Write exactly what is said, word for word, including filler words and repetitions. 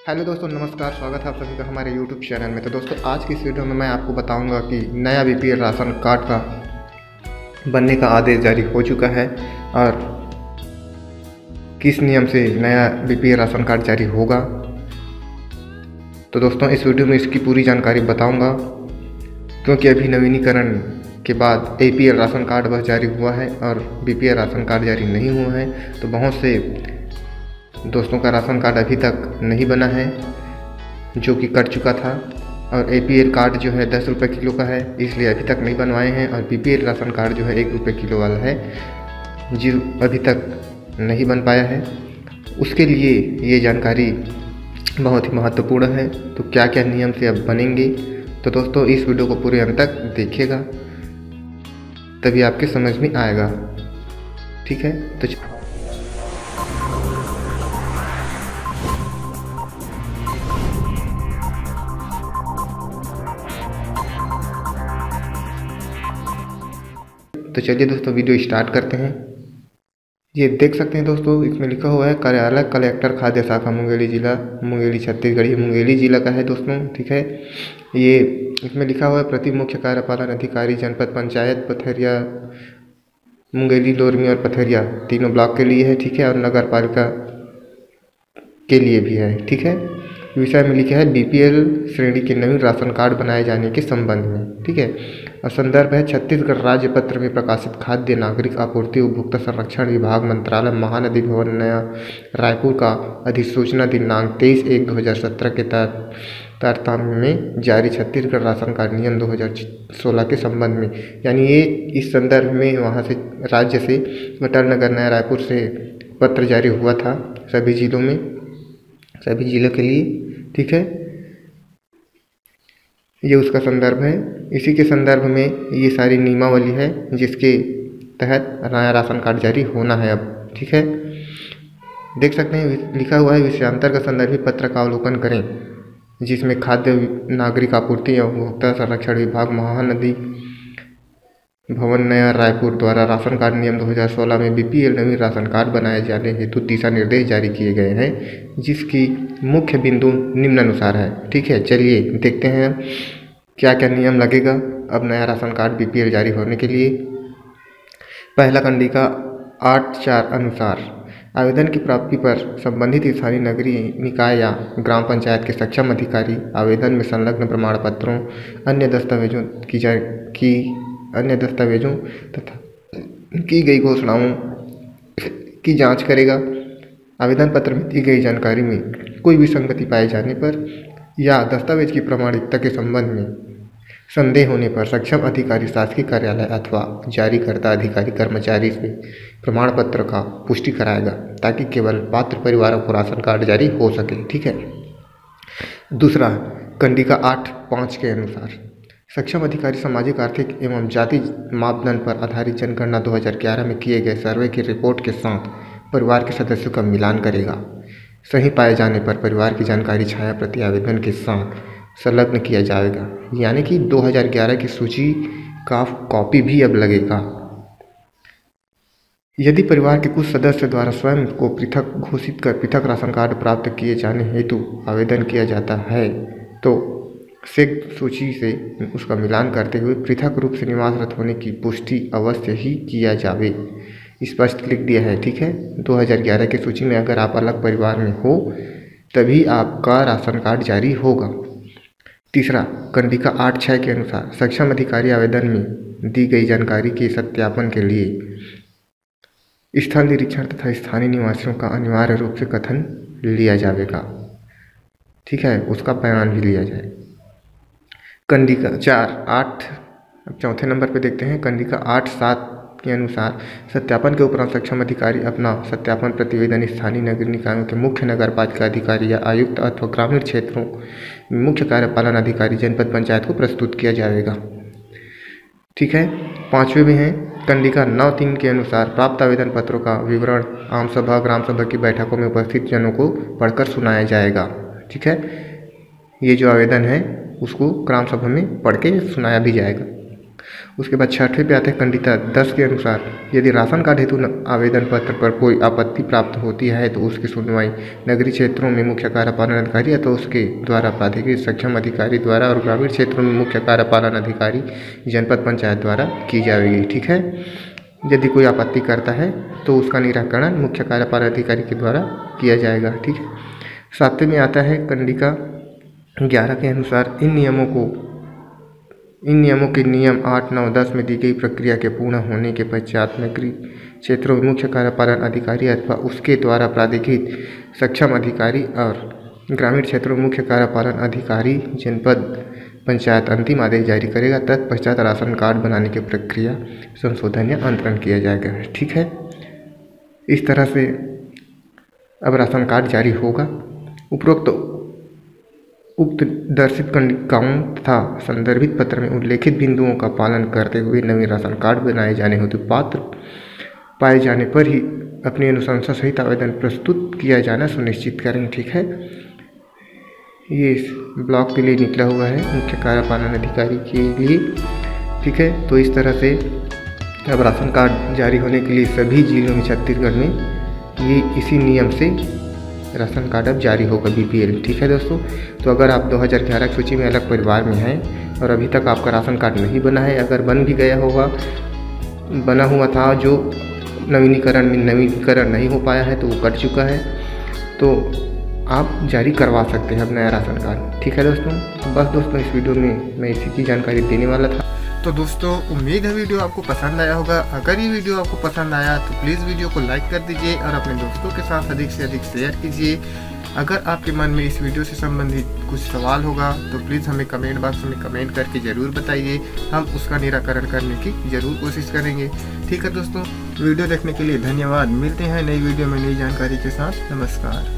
Hello दोस्तों, नमस्कार। स्वागत है आप सभी का हमारे यूट्यूब चैनल में। तो दोस्तों, आज की इस वीडियो में मैं आपको बताऊंगा कि नया बीपीएल राशन कार्ड का बनने का आदेश जारी हो चुका है और किस नियम से नया बीपीएल राशन कार्ड जारी होगा। तो दोस्तों, इस वीडियो में इसकी पूरी जानकारी बताऊंगा, क्योंकि अभी नवीनीकरण के बाद एपीएल राशन कार्ड बस जारी हुआ है और बीपीएल राशन कार्ड जारी नहीं हुआ है। तो बहुत से दोस्तों का राशन कार्ड अभी तक नहीं बना है, जो कि कट चुका था, और एपीएल कार्ड जो है दस रुपये किलो का है, इसलिए अभी तक नहीं बनवाए हैं। और बीपीएल राशन कार्ड जो है एक रुपये किलो वाला है, जो अभी तक नहीं बन पाया है। उसके लिए ये जानकारी बहुत ही महत्वपूर्ण है। तो क्या क्या नियम से अब बनेंगे, तो दोस्तों इस वीडियो को पूरे अंत तक देखिएगा, तभी आपके समझ में आएगा। ठीक है, तो तो चलिए दोस्तों, वीडियो स्टार्ट करते हैं। ये देख सकते हैं दोस्तों, इसमें लिखा हुआ है कार्यालय कलेक्टर खाद्य शाखा मुंगेली जिला, मुंगेली छत्तीसगढ़। ये मुंगेली जिला का है दोस्तों। ठीक है, ये इसमें लिखा हुआ है प्रति मुख्य कार्यपालन अधिकारी जनपद पंचायत पथरिया, मुंगेली, लोरमी और पथरिया तीनों ब्लॉक के लिए है। ठीक है, और नगर पालिका के लिए भी है। ठीक है, विषय में लिखा है बीपीएल श्रेणी के नवीन राशन कार्ड बनाए जाने के संबंध में। ठीक है, और संदर्भ है छत्तीसगढ़ राज्य पत्र में प्रकाशित खाद्य नागरिक आपूर्ति उपभोक्ता संरक्षण विभाग मंत्रालय महानदी भवन नया रायपुर का अधिसूचना दिनांक तेईस एक दो हज़ार सत्रह के तहत तारतम्य में जारी छत्तीसगढ़ राशन कार्ड नियम दो हज़ार सोलह के संबंध में। यानी ये इस संदर्भ में वहाँ से राज्य से अटल नगर नया रायपुर से पत्र जारी हुआ था सभी जिलों में, सभी जिलों के लिए। ठीक है, ये उसका संदर्भ है। इसी के संदर्भ में ये सारी नियमावली है जिसके तहत नया राशन कार्ड जारी होना है अब। ठीक है, देख सकते हैं लिखा हुआ है विषयांतर का संदर्भित पत्र का अवलोकन करें, जिसमें खाद्य नागरिक आपूर्ति एवं उपभोक्ता संरक्षण विभाग महानदी भवन नया रायपुर द्वारा राशन कार्ड नियम दो हज़ार सोलह में बीपीएल नवीन राशन कार्ड बनाए जाने हेतु दिशा निर्देश जारी किए गए हैं, जिसकी मुख्य बिंदु निम्नानुसार है। ठीक है, चलिए देखते हैं क्या क्या नियम लगेगा अब नया राशन कार्ड बीपीएल जारी होने के लिए। पहला कंडिका आठ चार अनुसार आवेदन की प्राप्ति पर संबंधित स्थानीय नगरीय निकाय या ग्राम पंचायत के सक्षम अधिकारी आवेदन में संलग्न प्रमाण पत्रों, अन्य दस्तावेजों की जा की अन्य दस्तावेजों तथा की गई घोषणाओं की जांच करेगा। आवेदन पत्र में दी गई जानकारी में कोई विसंगति पाए जाने पर या दस्तावेज की प्रामाणिकता के संबंध में संदेह होने पर सक्षम अधिकारी शासकीय कार्यालय अथवा जारीकर्ता अधिकारी कर्मचारी से प्रमाण पत्र का पुष्टि कराएगा, ताकि केवल पात्र परिवारों को राशन कार्ड जारी हो सके। ठीक है, दूसरा कंडिका आठ पाँच के अनुसार सक्षम अधिकारी सामाजिक आर्थिक एवं जाति मापदंड पर आधारित जनगणना दो हज़ार ग्यारह में किए गए सर्वे की रिपोर्ट के साथ परिवार के सदस्यों का मिलान करेगा। सही पाए जाने पर परिवार की जानकारी छाया प्रति आवेदन के साथ संलग्न किया जाएगा। यानी कि दो हज़ार ग्यारह की सूची का कॉपी भी अब लगेगा। यदि परिवार के कुछ सदस्य द्वारा स्वयं को पृथक घोषित कर पृथक राशन कार्ड प्राप्त किए जाने हेतु आवेदन किया जाता है, तो सेक सूची से उसका मिलान करते हुए पृथक रूप से निवासरत होने की पुष्टि अवश्य ही किया जावे, स्पष्ट लिख दिया है। ठीक है, दो हज़ार ग्यारह की सूची में अगर आप अलग परिवार में हो तभी आपका राशन कार्ड जारी होगा। तीसरा कंडिका आठ छः के अनुसार सक्षम अधिकारी आवेदन में दी गई जानकारी के सत्यापन के लिए स्थल निरीक्षण तथा स्थानीय निवासियों का अनिवार्य रूप से कथन लिया जाएगा। ठीक है, उसका बयान भी लिया जाए। कंडिका चार आठ अब चौथे नंबर पे देखते हैं। कंडिका आठ सात के अनुसार सत्यापन के उपरांत सक्षम अधिकारी अपना सत्यापन प्रतिवेदन स्थानीय नगरीय निकायों के मुख्य नगर पालिका अधिकारी या आयुक्त अथवा ग्रामीण क्षेत्रों में मुख्य कार्यपालन अधिकारी जनपद पंचायत को प्रस्तुत किया जाएगा। ठीक है, पाँचवें में है कंडिका नौ तीन के अनुसार प्राप्त आवेदन पत्रों का विवरण आम सभा ग्राम सभा की बैठकों में उपस्थित जनों को पढ़कर सुनाया जाएगा। ठीक है, ये जो आवेदन है उसको ग्राम सभा में पढ़ के सुनाया भी जाएगा। उसके बाद छठवें पे आते हैं कंडिता दस के अनुसार, यदि राशन कार्ड हेतु आवेदन पत्र पर कोई आपत्ति प्राप्त होती है तो उसकी सुनवाई नगरीय क्षेत्रों में मुख्य कार्यपालन अधिकारी या तो उसके द्वारा प्राधिकृत सक्षम अधिकारी द्वारा और ग्रामीण क्षेत्रों में मुख्य कार्यपालन अधिकारी जनपद पंचायत द्वारा की जाएगी। ठीक है, यदि कोई आपत्ति करता है तो उसका निराकरण मुख्य कार्यपालन अधिकारी के द्वारा किया जाएगा। ठीक है, सातवें में आता है कंडिका ग्यारह के अनुसार इन नियमों को इन नियमों के नियम आठ नौ दस में दी गई प्रक्रिया के पूर्ण होने के पश्चात नगरीय क्षेत्रों में मुख्य कार्यपालन अधिकारी अथवा उसके द्वारा प्राधिकृत सक्षम अधिकारी और ग्रामीण क्षेत्रों में मुख्य कार्यपालन अधिकारी जनपद पंचायत अंतिम आदेश जारी करेगा। तत्पश्चात राशन कार्ड बनाने की प्रक्रिया संशोधन या अंतरण किया जाएगा। ठीक है, इस तरह से अब राशन कार्ड जारी होगा। उपरोक्त उक्त दर्शित कंडिकाओं तथा संदर्भित पत्र में उल्लेखित बिंदुओं का पालन करते हुए नवीन राशन कार्ड बनाए जाने हेतु पात्र पाए जाने पर ही अपनी अनुशंसा सहित आवेदन प्रस्तुत किया जाना सुनिश्चित करें। ठीक है, ये इस ब्लॉक के लिए निकला हुआ है मुख्य कार्यपालन अधिकारी के लिए। ठीक है, तो इस तरह से अब राशन कार्ड जारी होने के लिए सभी जिलों में छत्तीसगढ़ में ये इसी नियम से राशन कार्ड अब जारी होगा बीपीएल। ठीक है दोस्तों, तो अगर आप दो हज़ार ग्यारह की सूची में अलग परिवार में हैं और अभी तक आपका राशन कार्ड नहीं बना है, अगर बन भी गया होगा, बना हुआ था जो नवीनीकरण में नवीनीकरण नहीं हो पाया है तो वो कट चुका है, तो आप जारी करवा सकते हैं अब नया राशन कार्ड। ठीक है दोस्तों, बस दोस्तों इस वीडियो में मैं इसी की जानकारी देने वाला था। तो दोस्तों उम्मीद है वीडियो आपको पसंद आया होगा। अगर ये वीडियो आपको पसंद आया तो प्लीज़ वीडियो को लाइक कर दीजिए और अपने दोस्तों के साथ अधिक से अधिक शेयर कीजिए। अगर आपके मन में इस वीडियो से संबंधित कुछ सवाल होगा तो प्लीज़ हमें कमेंट बॉक्स में कमेंट करके ज़रूर बताइए, हम उसका निराकरण करने की ज़रूर कोशिश करेंगे। ठीक है दोस्तों, वीडियो देखने के लिए धन्यवाद। मिलते हैं नई वीडियो में नई जानकारी के साथ। नमस्कार।